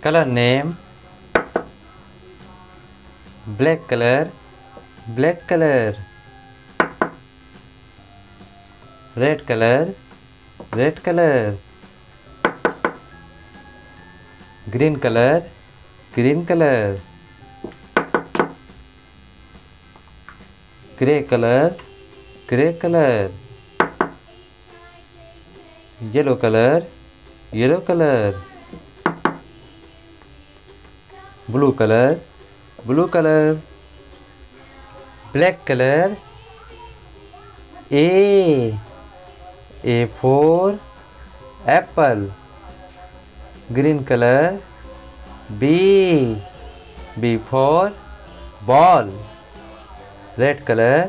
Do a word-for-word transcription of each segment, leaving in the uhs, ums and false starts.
Color name black color, black color. Red color, red color. Green color, green color. Gray color, gray color. Yellow color, yellow color. Blue color, blue color. Black color. A. A for apple. Green color. B. B for ball. Red color.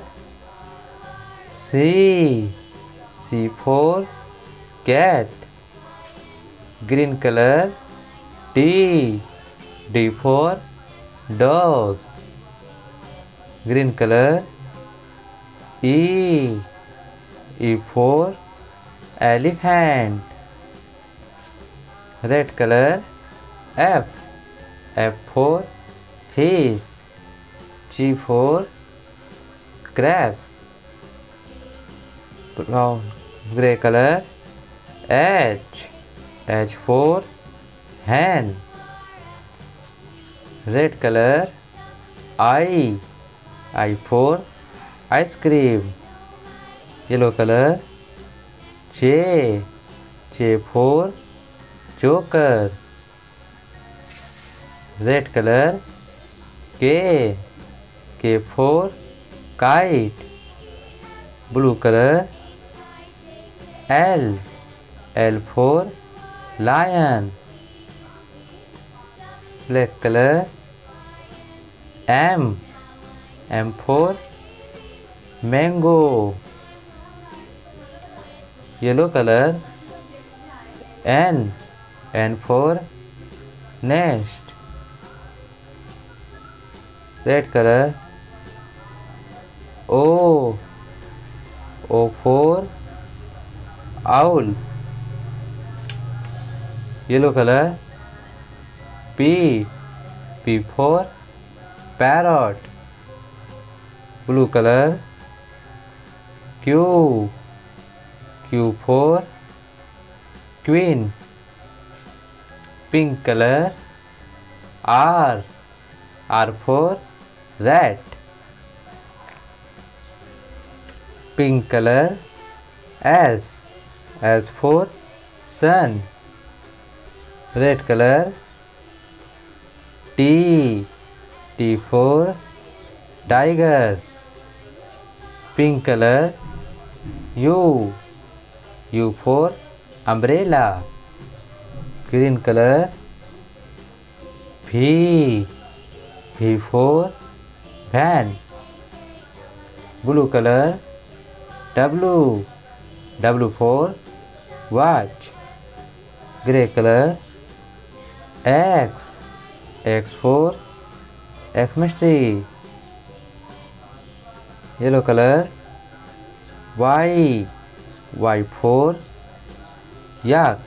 C. C for cat. Green color. D. D for dog. Green color. E. E for elephant. Red color. F. F for fish. G for crabs. Brown gray color. H. H for hen. Red color. I. I for ice cream. Yellow color. J. J for joker. Red color. K. K for kite. Blue color. L. L for lion. Black color. M. M for mango. Yellow color. N. N for nest. Red color. O. O for owl. Yellow color. P. P for parrot. Blue color. Q. Q for queen. Pink color. R. R for rat. Pink color. S. S for sun. Red color. T. T for tiger. Pink color. U. U for umbrella. Green color. V. V for van. Blue color. W. W for watch. Gray color. X. X for Xmas tree. Yellow color. Y. Y for yak.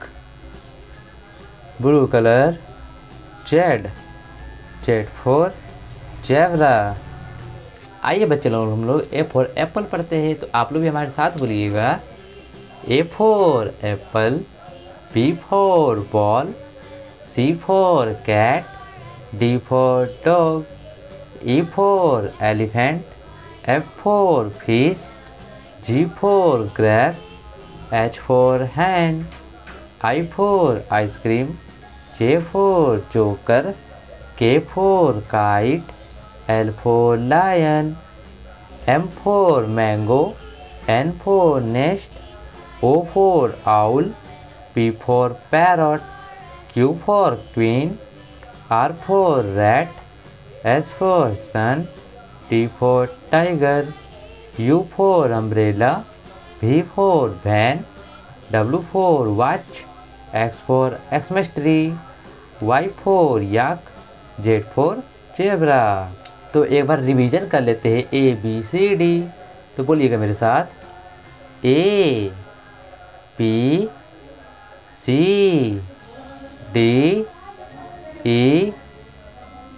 Blue color. Z. Z for zebra. आइए बच्चे लोग हम लोग ए for Apple पढ़ते हैं, तो आप लोग भी हमारे साथ बोलिएगा। A for apple, B for ball, C for cat, D for dog, E for elephant, F for fish, G for grapes, H for hand, I for ice cream, J for joker, K for kite, L for lion, M for mango, N for nest, O for owl, P for parrot, Q for queen, R for rat, S for sun, T for tiger, U for umbrella, V for van, W for watch, X for Xmas tree, Y for yak, Z for zebra। तो एक बार revision कर लेते हैं ए B C D. तो बोलिएगा मेरे साथ। A B C D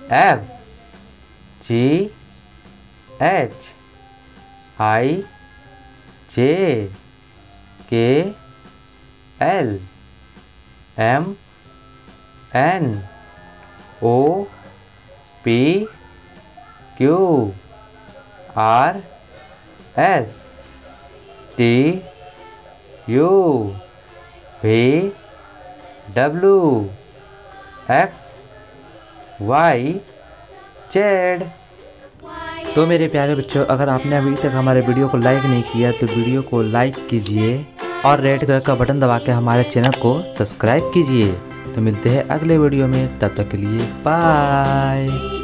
F G H I J K L M N O P Q R S T U V W X Y Z. तो मेरे प्यारे बच्चों, अगर आपने अभी तक हमारे वीडियो को लाइक नहीं किया तो वीडियो को लाइक कीजिए और रेड कलर का बटन दबा के हमारे चैनल को सब्सक्राइब कीजिए। तो मिलते हैं अगले वीडियो में, तब तक के लिए बाय।